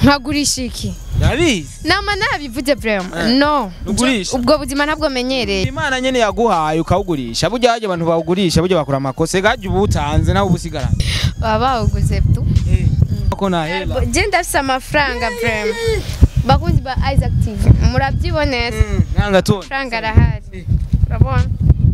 nkagurisha iki Nabizi nama nabivuze vraiment no ubwo buzima ntabwo menyereye Imana nyene yaguhaye ukawugurisha burya haje abantu bawugurisha burya bakora amakosa gaje ubutanze naho ubusigarana baba uguze tu ko na hela je ndafise amafaranga vraiment bakunzi ba Isaac TV murabyiboneza nanga to franga rahari urabona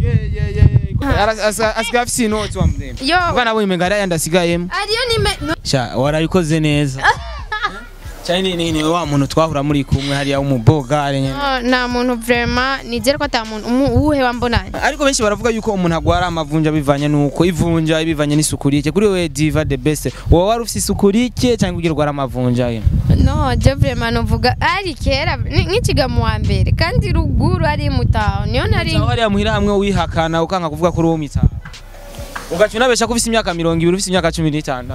asigafisi inoti wa mdemu yo bwana bo imengara yandasigayemo ariyo nime sha warabikoze neza cyane ni wa muntu twahura muri kumwe hariya umubogare nyene na muntu vraiment nizere ko ata muntu uwuhe wambonanye ariko benshi baravuga yuko umuntu agwara amavunja bivanye nuko ivunja ibivanye n'isukurike kuri we Diva the best wowe wari ufite isukurike cyangwa ugira gwara amavunja ye no je vraiment novuga ari kera nkikiga mu wa mbere kandi ruguru ari mutaho niyo nari hariya muhira hamwe wihakana ukanka kuvuga kuri uwo mitaho ugacuna besha ko ufite imyaka 20 ufite imyaka 16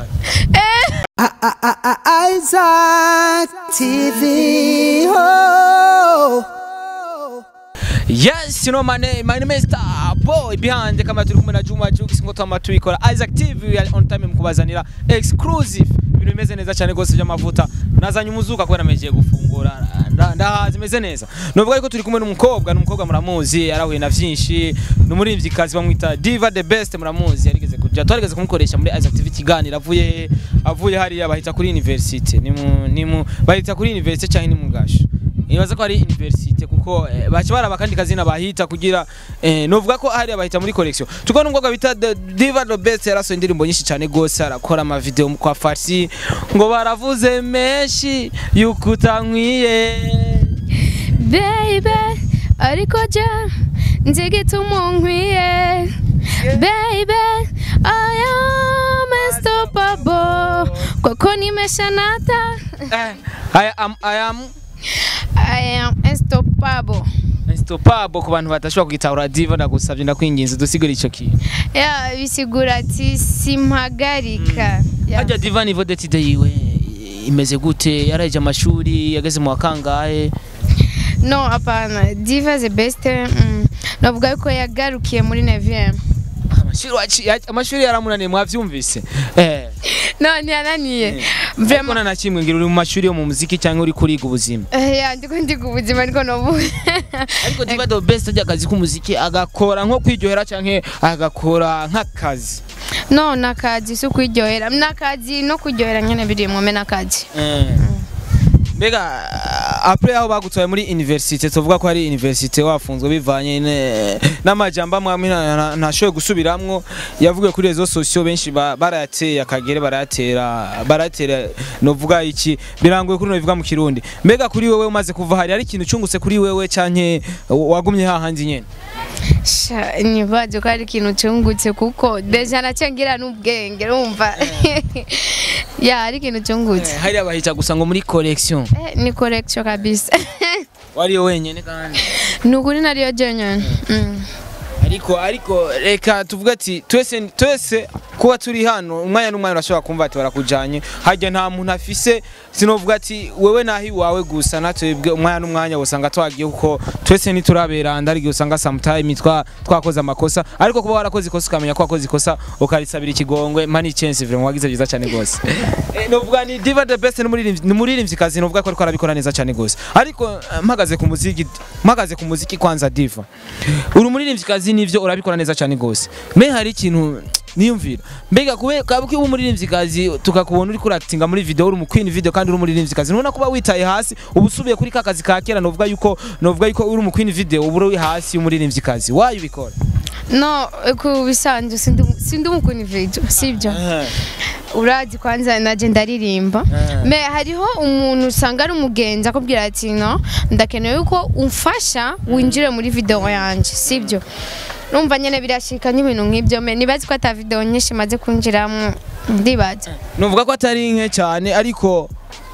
Isaac TV. Oh. Yes, you know my name is Star Boy behind kama turi kumwe na Juma Jux ngo twama tubikora Isaac TV we are on time mukubazanira exclusive ibintu bimeze neza cyane gose by'amavuta nazanye umuzuka kwera meje gufungura ndahazi meze neza novuga yuko turi kumwe n'umukobwa muramuzi yarahuye na vyinshi n'umurimvyikazi bamwita Diva the best muramuzi yarigeze kuja twarigeze kumukoresha muri Isaac TV kiganira avuye hariya bahita kuri university nimu bahita kuri university cyane ni mugasho nibaza ko ari university kuko bacibara bakandi kazina bahita kugira novuga ko hariya bahita muri collection tuko n'umukobwa bita Diva the best yaraso indirimbo nyinshi cyane gose arakora ama video kwa Farsi ngo baravuze menshi yukutankwiye baby ariko je nzigituma nkwiye baby I am unstoppable koko nimeshanata I am unstoppable unstoppable ku bantu batashobora kugitahura Diva ndagusabye ndakwinginze dusigure ico kintu bisigura ati simpagarika ajya Diva niveau d'étude yiwe imeze gute yaraje amashuri yageze mu wakangahe no apana Diva the best navuga yuko yagarukiye muri 9e amashuri yaramunaniye mwavyumvise no nyananiye vraiment na kimwe ngira uri mu mashuri yo mu muziki cyangwa uri kuriga ubuzima ndiko ndiga ubuzima ariko nobu ariko Diva the best ajya akazi k'umuziki agakora nko kwiryohera canke agakora nk'akazi no nakazi so kwiryohera nakazi no kuryohera nyene biri mu nakazi Mbega après aho bagutwaye muri university tuvuga ko ari university wafunzwe bivanye n'amajamba amwe ntashoye gusubiramwo yavuga kuri rezo sociaux benshi barayateye akagere baratera novuga iki birangoye kuri no bivuga mu Kirundi mbega kuri wewe umaze kuva hari ikintu cungutse kuri wewe canke wagumye hahandi nyene nibaje ko ari ikintu cungutse kuko deja nacengira n'ubwenge urumva ari ikintu cungutse hari abahita gusa ngo muri collection ni collection kabisa wari wenyene kandi nukuri nariyo jenyene ariko reka tuvuga ati twese kuba turi hano umwanya n'umwanya urashobora kumva ati barakujanye hajya nta muntu afise sinovuga ati wewe nahi wawe gusa natwebwe umwanya n'umwanya usanga twagiye kuko twese nituraberanda ari usanga sometime twakoze amakosa ariko kuba warakoze ikosa ukamenya ko wakoze ikosa ukarisabira ikigongwe mani chance vraiment wagize byiza cyane gose novuga ni Diva the best n'umuririmvyikazi novuga ko ariko arabikora neza cyane gose ariko mpagaze ku muziki kwanza Diva uri umuririmvyikazi nivyo urabikora neza cyane gose me hari ikintu niyumvira mbega kabuki umuririmvyikazi tukakubona uri kuratinga muri video uri mu queen video kandi uri umuririmvyikazi nubona kuba witaye hasi ubusubiye kuri kakazi ka kera novuga yuko uri mu queen video uburi hasi umuririmvyikazi wayo bikora no kubisanje sindi mu queen video sibyo urazi kwanza naje ndaririmba me hariho umuntu usanga ari umugenzi akubwira ati no ndakeneye uko umfasha winjire muri video yanje sibyo numva nyene birashika n'ibintu nk'ibyo me nibazi ko ata video nyinshi maze kunjiramo ndibaza nuvuga ko atari nke cyane ariko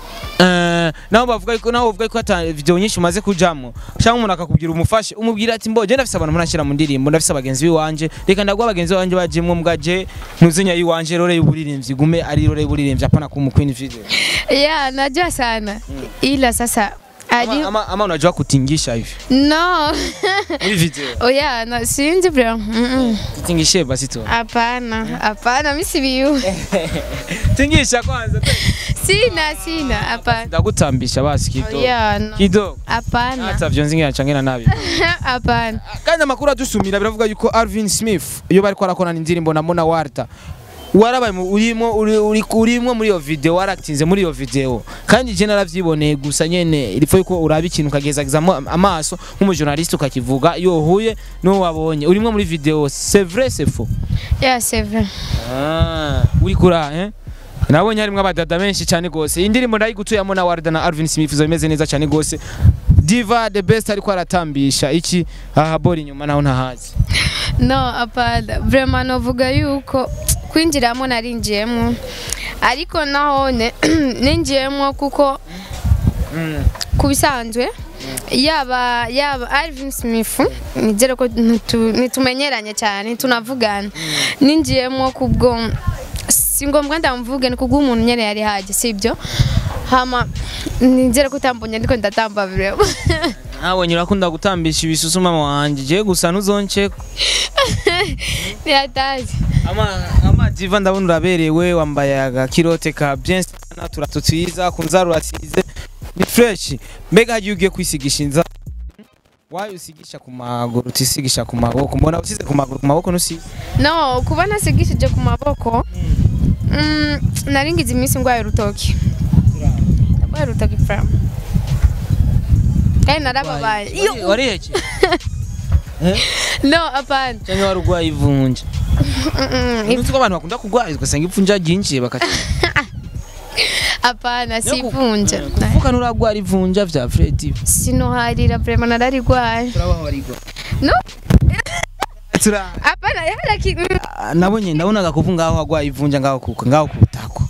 naho bavuga ko ata video nyinshi umaze kujamo cyangwa umuntu akakubwira umufashe umubwira ati mbo je ndafise abantu munashira mu ndirimbo ndafise abagenzi biwanje reka ndagwa abagenzi banje bajemwe mugaje ntuzinya yiwanje rore y'uburirimbyi gume ari rore y'uburirimbyi apana ku mu queen video najua sana ila sasa ari ama unajua kutingisha hivi no muri video oya na sinzi bro tingishe basi tu hapana mimi sibiyu tingisha kwanza sina hapana ndagutambisha basi kidogo oya kidogo hapana hata vyonzingi yacangena nabi hapana kandi amakuru adusumira biravuga yuko Alvin Smith iyo bariko arakora indirimbo na Mona Warta warabaye urimo muri iyo video waratinze muri iyo video kandi je naravyiboneye gusa nyene ilifo yuko uraba ikintu kagezagizamo amaso nk'umujournaliste ukakivuga iyo huye no wabonye urimo muri video c'est vrai c'est faux c'est vrai uri kura nabonye harimo abadada benshi cyane gose indirimbo ndayigutuye Mona Warta na Alvin Smith zo imeze neza cyane gose Diva the best ariko aratambisha iki aha bori nyuma naho ntahazi no apana vraiment novuga yuko kwinjiramo narinjiyemo ariko nahone ninjiyemo kuko kubisanzwe yaba Alvin Smith nigere ko nitumenyeranye cyane tunavugana ninjiyemo kubwo singombwa ndamvuge ni kubwo umuntu nyene yari haje sibyo hama nigere ko tambonye ndiko ndatamba bire nawe nyirakunda gutambisha ibisusu mama wanje je gusa ntuzonce yataje ama Diva ndabona uraberewe wambaye agakirote ka bien sana turatutwiza kunzarura atize ni fresh mbega hagiye ugiye kwisigisha inza wayo usigisha ku maguru utisigisha ku maboko mbona usize ku maboko nusize no kuba nasigishije ku maboko naringize iminsi ngwaye rutoki from narababaye wari heki no apana cyangwa warugwaye ivunja nutiko abantu bakunda kugwaye ugasanga ipfunja ryinjiye bakati apana si ivunja kuvuga nuragwara ivunja vya Freddy sinoharira vraiment nararigwaye turabaho barigwa no apana yaraki nabonye ndabonaga kuvuga aho agwaye ivunja ngaho kutako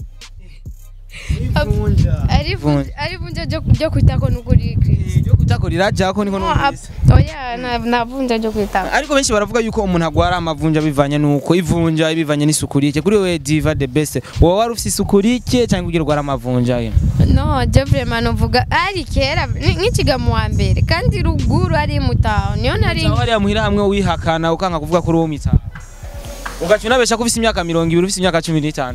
arivunja ryo kwitako n'ukuri ryo kwitako rirajako niko numvise oya navunja ryo kwitako ariko benshi baravuga yuko umuntu agwara amavunja bivanye nuko ivunja bivanye n'isukurike kuri we Diva the best wowe wari ufite isukurike cyangwa ugira gwara amavunja no je vraiment novuga ari kera nk'ikigamo wa mbere kandi ruguru ari mutaho niyo nari ari muhira hamwe wihakana ukanga kuvuga kuri uwo mitaho ugacuna besha ko ufite imyaka 20 ufite imyaka 15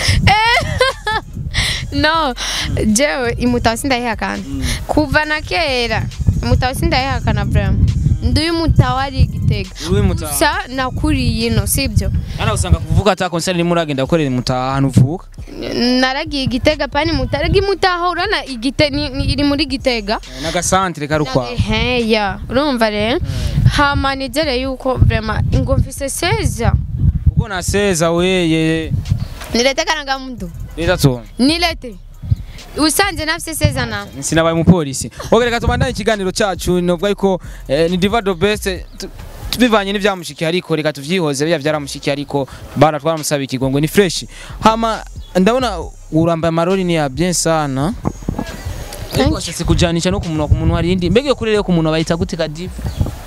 no jewe imutaho sindayihakana kuva na kera imutaho sindayihakana vraiment nduye umutaho ari Igitega gusa nakuriye ino sibyo ana usanga kuvuga ata concert ni muragenda gukorera imutaho ahantu uvuka naragiye Igitega pani mutaragi mutaho urana iri muri Gitega naga centre karukwa ya urumva rero hama nigere yuko vraiment ngo mfise seza uko na seza weye nilete karanga mtu leta tu nilete usanje nafise seza na sinabaye mu polisi ogereka tubandanye ikiganiro cyacu novuga yuko ni Diva the best tubivanye n'ivyamushiki ariko reka tuvyihoze bya vyaramushiki ariko bara twaramusaba ikigongo ni fresh hama ndabona urambaye amarori ni ya bien sana ariko ashase kujanisha no kumuntu hari indi mbege kurere ku muntu bayita gute ka Diva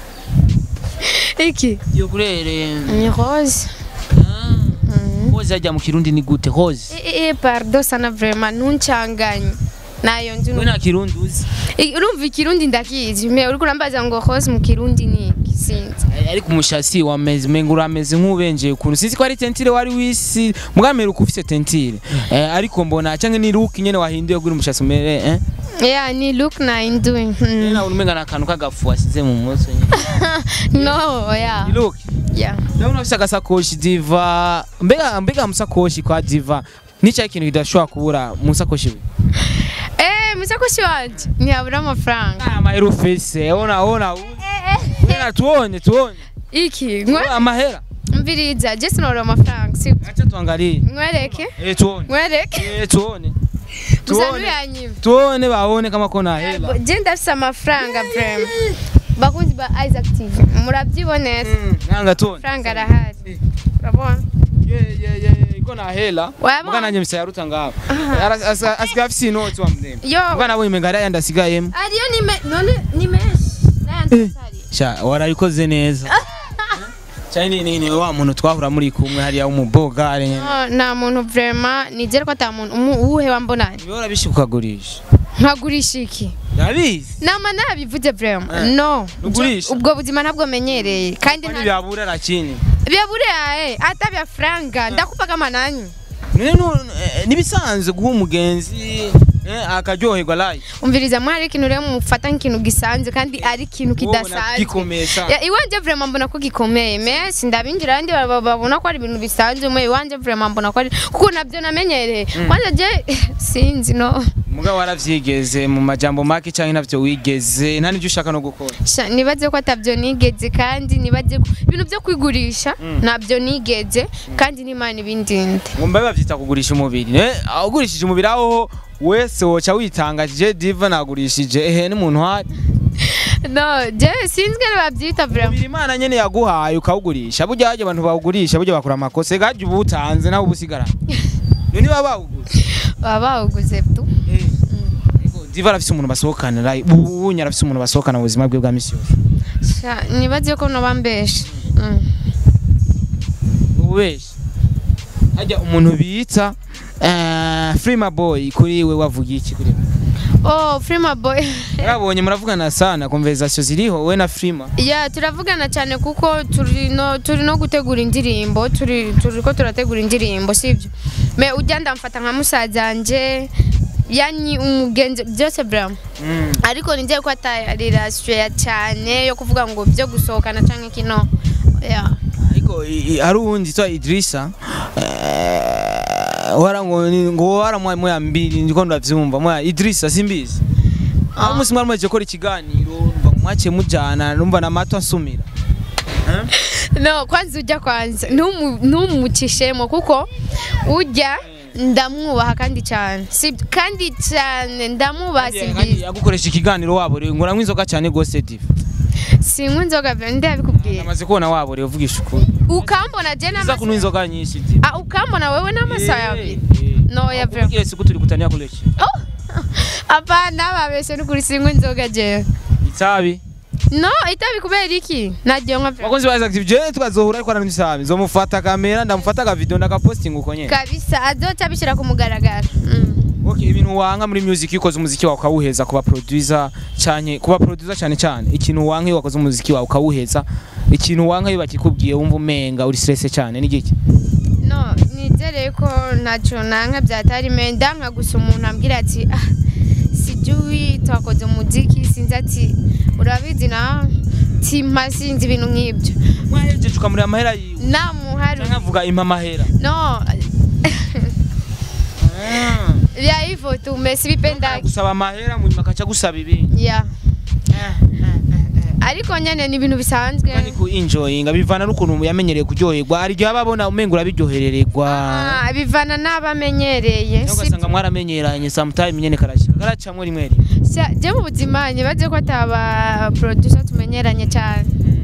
iki yo kurere ni rose rose ajya mu Kirundi ni gute rose pardon sana vraiment nuncanganye nayo nzi no na Kirundi uzi urumva Ikirundi ndakizi me uri kurambaza ngo rose mu Kirundi ni sinzi ariko umushasi wameze mengura ameze nk'ubenje ukuntu sinzi ko ari tentire wari wisi mugamera uko ufite tentire ariko mbona cyangwa ni look nyene wahinduye guri umushasi mere ni look na induing na urumenga nakantu kagafu asize mu mutwe no ni look ndabona ufite agasakoshi Diva mbega musakoshi kwa Diva nicyo ikintu kidashobora kubura musakoshi musakoshi wanje ntihabura amafaranga amahera ufise ona tuone iki amahera mbiriza je sinoro amafaranga sibyo acha tuangalie mwereke tuone tuone baone kama kona hela je ndafise amafaranga vraiment bakunzi ba Isaac TV murabyiboneza nanga tuone franga rahari urabona iko na hela muga nanje msayaruta ngaho asigafisi inoti wa mdeme muga nabo imengara yandasigayemo ariyo none nimeshi nayandasari sha warayikoze neza cyane ni wa muntu twahura muri kumwe hariya umuboga na muntu vraiment nigere ko ata muntu uhe wambonanye bihora bishukagurisha nkagurisha iki ndabizi nama nabivuze vraiment no ugurisha ubwo buzima ntabwo menyereye kandi nta byabura lakini byabura ata bya franga ndakupa kama nani nibisanzwe guha umugenzi akaryoherwa live umviriza mwari ikintu rero mufata nk'ikintu gisanzwe kandi ari ikintu kidasanzwe iwanje vraiment mbona ko gikomeye mais ndabinjira andi babona ko ari ibintu bisanzwe mwe iwanje vraiment mbona ko ari kuko nabyo namenyereye wanje je sinzi no muga waravyigeze mu majambo make cyane navyo wigeze nta nibyo ushaka no gukora nibaze ko atavyo nigeze kandi nibaze ibintu byo kwigurisha nabyo nigeze kandi n'Imana ibindinde ngomba bavyita kugurisha umubiri ugurishije umubiri aho wese woca witangajije Diva nagurishije n'umuntu hari no je sinzwe babyita vraiment Imana nyene yaguhaye ukawugurisha burya haje abantu bawugurisha burya bakora amakosa gaje ubutanze nawe ubusigara none babawuguze tu Diva arafise umuntu basohokana ubunya arafise umuntu basohokana mu buzima bwe bwa misi yose nibaze ko no bambeshe ubeshe hajya umuntu bita Freema Boy kuri we wavuga iki kuri Freema Boy Urabonye muravugana sana conversation ziriho we na Freema turavugana cyane kuko turi no gutegura indirimbo turiko turategura indirimbo sivyo me ujya ndamfata nka musazanje yani umugenzi byose bram ariko ninje ko atari relation cyane yo kuvuga ngo byo gusohokana canke kino ariko ari uwundi twa Idrissa ngo waramwe mbiri ndiko ndavyumva mwa Idrissa simbizi umunsi mwari mwaje gukora ikiganiro numva mwace mujana numva na mato ansumira no kwanza ujya kwanza ntumucishemo kuko ujya ndamwubaha kandi cyane kandi cyane ndamwubaha simbizi yagukoresha ikiganiro wabo rero ngora nk'inzoga cyane gose Diva sinkwe inzoga vende abikubwiye amaze kubona wabo rero uvugisha ukuri ukambona je na kunywa inzoga nyinshi ukambona wewe n'amasaha yawe no ya vraiment yesi kuturi kutania kuleche apana babeshe n'ukuri sinkwe inzoga je itabi no itabi kubera iki nagiye nka bakonzi baza active je tukazohura ariko aranisabi nzomufata kamera ndamufata ka video ndakaposting uko nyene kabisa azoca bishira ku mugaragara Okay, ibintu wanga muri music ukoze umuziki wawe ukawuheza kuba producer cyane ikintu wanga iyo wakoze umuziki wawe ukawuheza ikintu wanga iyo bakikubwiye wumva umenga uri stress cyane n'igiki no nizere ko naco nanka byatari menda nka gusa umuntu ambwira ati sijui twakoze umuziki sinzi ati urabizi na timpa sinzi ibintu nk'ibyo mwahejeje ukamuri amahera yiwe namuharu nkavuga impa amahera no ya hivyo tu mesibipenda gusaba amahera mu nyuma kaca gusaba ibindi ariko nyene ni ibintu bisanzwe kandi ku enjoying bivana n'ukuntu yamenyereye kuryoherwa ari gihe ababona umengura biryoherererwa bivana n'abamenyereye ugasanga mwaramenyeranye sometime nyene karacamwe rimwe je mu buzima nyibaze ko ataba producer tumenyeranye cyane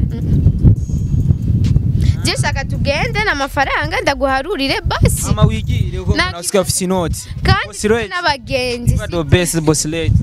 je shaka tugende na mafaranga ndaguharurire basi mama wigire uko unasikia ofisi note kandi n'abagenzi do best boss lady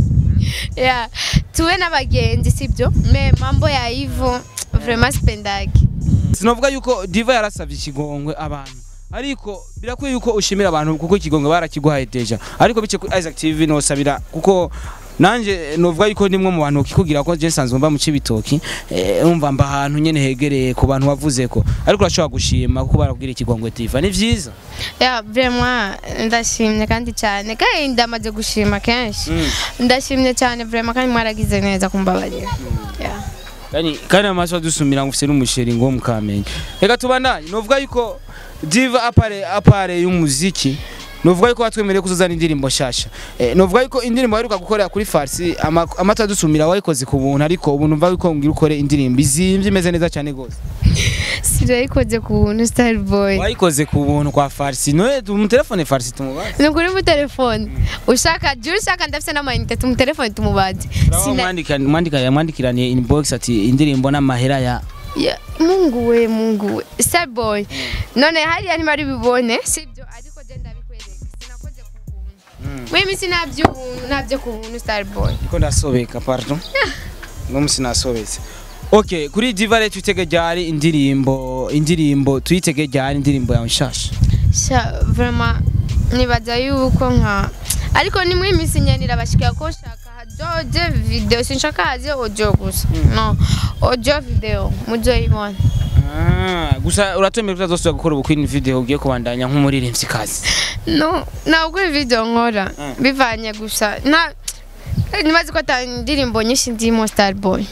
tuwe n'abagenzi sibyo me mambo ya hivyo vraiment spendaki sinovuga yuko Diva yarasavye ikigongwe abantu ariko birakwiye yuko ushimira abantu kuko ikigongwe barakiguhaye deja ariko bice ku Isaac TV no sabira kuko nanje novuga yuko nimwe mu bantu kikugira ko je sanzwe mba mu Cibitoki umva mba ahantu nyene hegereye ku bantu wavuze ko ariko urashobora gushima kuko barakubwira ikigongwe Diva ni vyiza vraiment ndashimye kandi cyane kandi ndamaze gushima kenshi ndashimye cyane vraiment kandi mwaragize neza kumbabarira kandi amaso dusumira ngufise n'umusheri ngo mukamenye reka tubandanye novuga yuko Diva apare y'umuziki novuga yuko batwemereye kuzozana indirimbo shasha novuga yuko indirimbo yaruka gukorera kuri Farsi amata dusumira wayikoze ku buntu ariko ubu numva yuko ngira ukore indirimbo izimvye imeze neza cyane gose sirayikoze ku buntu Style Boy wayikoze ku buntu kwa Farsi no mu telefone Farsi tumubaze no kuri mu telefone ushaka ndafise n'amayinite mu telefone tumubaze mwandikiraniye inbox ati indirimbo n'amahera ya Mungu we Style Boy none hari yani bari bibone sibyo ariko je ndabikwereka sinakoze ku buntu wewe nabyo ku buntu Style Boy iko ndasobeka pardon no sinasobetse okay kuri Diva rero tutege ryari indirimbo tuyitege ryari indirimbo yawe nshasha vraiment nibaza yuko nka ariko ni muri misi nyenira bashikira ko shaka hajoje video sinshaka haje audio gusa no audio video muzoyibona gusa uratemera utazosubira gukora ubukwe video ugiye kubandanya nk'umuririmbyi kazi no ntabwo video nkora bivanye gusa na nibazi ko atandirimbo nyinshi ndimo Starboy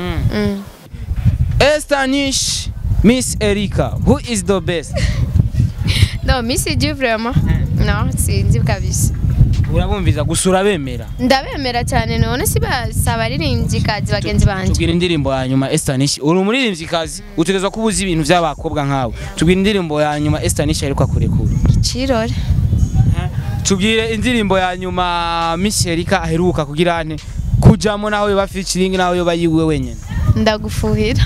Estanish Miss Erica who is the best no Miss G vraiment no sinzi kabisa urabumviza gusura bemera ndabemera cyane none sibasaba aririmbyi kazi bagenzi banje tubwira indirimbo ya nyuma Estanish uri umuririmbyi kazi utegezwa kubuza ibintu by'abakobwa nkawe tubwira indirimbo ya nyuma Estanish ariko akurekura Kirore tubwire indirimbo ya nyuma Miss Erica aheruka kugira ane kujamo nawe yoba featuring nawe yoba yiwe wenyene ndagufuhira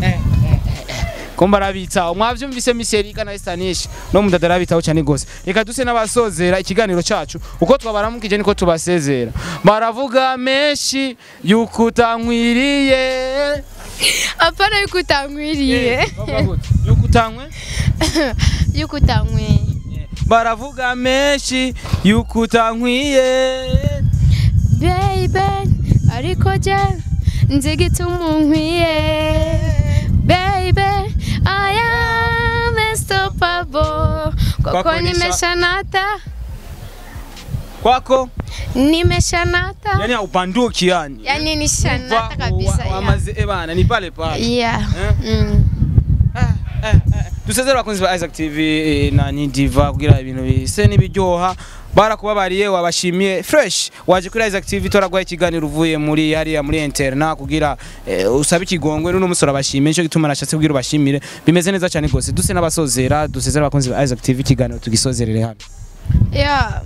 komba rabita mwavyumvise Miss Erica na Estanish no mudadara bitaho cyane gose reka duse n'abasozera ikiganiro cacu uko twabaramukije niko tubasezera baravuga menshi yukutankwiriye apana yukutankwiriye yukutankwiriye baravuga menshi yukutankwiye baby ariko je nzigitumunkwiye baby I am unstoppable kwako nimeshanata kwako nimeshanata yani upanduki yani nishanata kabisa wamaze ebana ni pale pale yeah dusezera bakunzi ba Isaac TV na ni Diva kugira ibintu bise nibiryoha barakubabariye wabashimiye fresh waje kuri Isaac TV toragwa ikiganiro uvuye muri hariya muri interna kugira usabe ikigongwe n'uno musora bashimiye cyo gituma nashatse kugira ubashimire bimeze neza cyane gose duse n'abasozera dusezera bakunzi ba Isaac TV ikiganiro tugisozerere hano yeah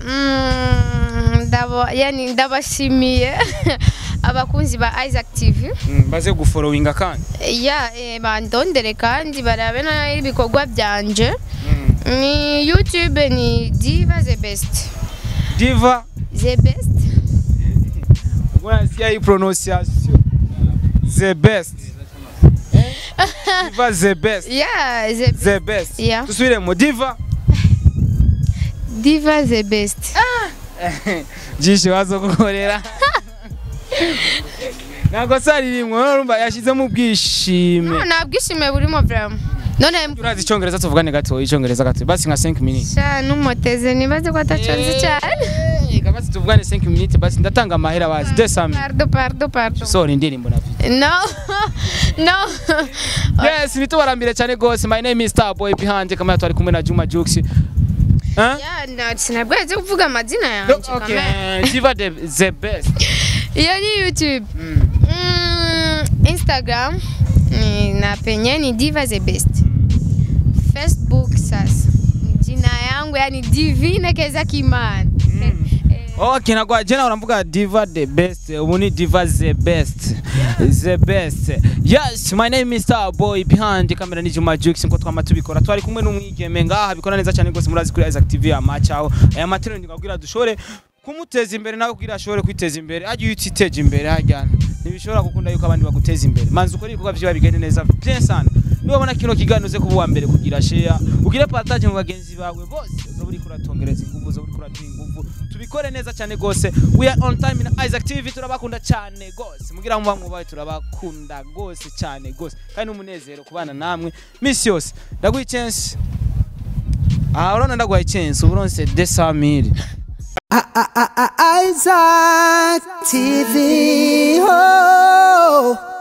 ndabashimiye abakunzi ba Isaac TV baze gufollowinga kandi bandondere kandi barabe ibikorwa byanje ni YouTube ni Diva the best Diva the best Voilà, si y a prononciation the best Diva the best yeah the best yeah tusubiremo Diva the best jishe wazo gukorera nako saririmwe urumva yashizemo ubwishime no nabwishime burimo vraiment none turazi icyongereza tuvugane gato icyongereza gato basi nka 5 minutes sha numoteze nibaze ko ataconze cyane basi tuvugane 5 minutes basi ndatanga amahera bazi 200 pardon sorry indirimbo na video no yes nitubarambire cyane gose my name is Starboy behind kama twari kumwe na Juma Jux yeah sinabweze kuvuga amazina yanjye okay Diva the best iyo ni YouTube Instagram na penye ni Diva the best Facebook sasa jina yangu yani Divine Keza Kimana okay nagwa jena uramvuga Diva the best ubu ni Diva the best yes my name is Starboy behind camera ni Juma Jux nko twama tubikora twari kumwe n'umwigeme ngaha bikora neza cyane gose murazi kuri Isaac TV amacaho aya matero ndikabwira dushore kumuteza imbere nawe kugira ashobore kwiteza imbere aje yititeje imbere hajyana nibishobora gukunda yuko abandi baguteza imbere manzi ukora ibikorwa byo bigende neza bien sana nibabona kino kiganuze kuba mbere kugira share ugire partage mu bagenzi bawe bose uzoburi kuratongereza ingufu uzoburi kuratinga ingufu tubikore neza cyane gose we are on time in Isaac TV turabakunda cyane gose mugira mu bamwe turabakunda gose cyane gose kandi umunezero kubana namwe miss yose ndaguye chance urona ndaguye chance uburonse 200,000 Isaac TV. Oh.